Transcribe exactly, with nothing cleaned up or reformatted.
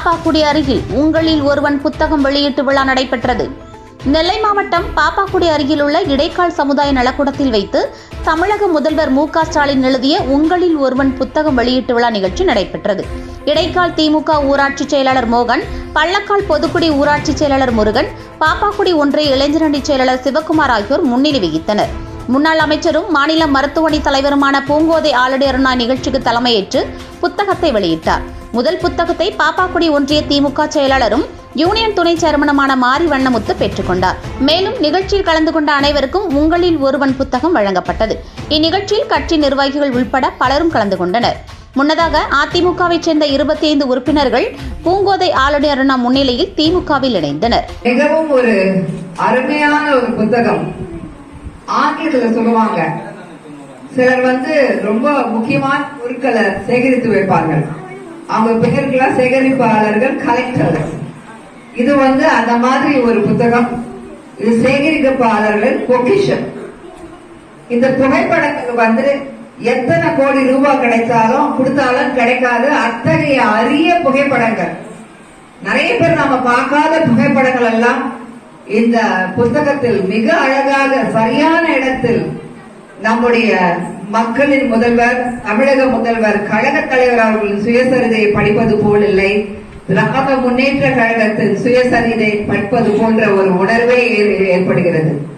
பாப்பாக்குடி அருகில் உங்களில் ஒருவன் புத்தகம் வெளியீட்டு விழா நடைபெற்றது. நெல்லை மாவட்டம் பாப்பாக்குடி அருகில் உள்ள இடைக்கால் சமுதாய நலக்கூடத்தில் வைத்து தமிழக முதல்வர் மு க ஸ்டாலின் எழுதிய உங்களில் ஒருவன் புத்தகம் வெளியீட்டு விழா நிகழ்ச்சி நடைபெற்றது. இடைக்கால் திமுக ஊராட்சி செயலாளர் மோகன், பள்ளக்கால் பொதுக்குடி ஊராட்சி செயலாளர் முருகன், பாப்பாக்குடி ஒன்றிய இளைஞரணி செயலாளர் சிவக்குமார் ஆகியோர் முன்னிலை வகித்தனர். முன்னாள் அமைச்சரும் மாநில மருத்துவமனை தலைவருமான பூங்கோதை ஆலடி அருணா நிகழ்ச்சிக்கு தலைமையேற்று புத்தகத்தை வெளியிட்டார். முதல் புத்தகத்தை பாப்பாக்குடி ஒன்றிய திமுக செயலாளரும் யூனியன் துணை சேர்மனுமான மாரி வண்ணமுத்து பெற்றுக் கொண்டார். மேலும் நிகழ்ச்சியில் கலந்து கொண்ட அனைவருக்கும் உங்களில் ஒருவன் புத்தகம் வழங்கப்பட்டது. இந்நிகழ்ச்சியில் கட்சி நிர்வாகிகள் உள்பட பலரும் கலந்து கொண்டனர். முன்னதாக அதிமுகவை சேர்ந்த இருபத்தி ஐந்து உறுப்பினர்கள் பூங்கோதை ஆலடி அருணா முன்னிலையில் திமுகவில் இணைந்தனர். மிகவும் ஒரு அருமையான ஒரு புத்தகம். ஆங்கிலத்தில் சொல்லுவாங்க, சிலர் வந்து ரொம்ப முக்கியமான பொருட்களை சேகரித்து வைப்பார்கள். அவங்க பெயர்களா சேகரிப்பாளர்கள், கலெக்டர்கள். இது வந்து அந்த மாதிரி ஒரு புத்தகம். இது சேகரிப்பாளர்கள் பொக்கிஷம். இந்த புகைப்படங்கள் வந்து எத்தனை கோடி ரூபாய் கிடைத்தாலும் கொடுத்தாலும் கிடைக்காது அத்தகைய அரிய புகைப்படங்கள். நிறைய பேர் நாம பார்க்காத புகைப்படங்கள் எல்லாம் இந்த புத்தகத்தில் மிக அழகாக சரியான இடத்தில் நம்முடைய மக்களின் முதல்வர், தமிழக முதல்வர், கழக தலைவர் அவர்களின் சுயசரிதையை படிப்பது போல் இல்லை, திராவிட முன்னேற்ற கழகத்தின் சுயசரிதை படிப்பது போன்ற ஒரு உணர்வே ஏற்படுகிறது.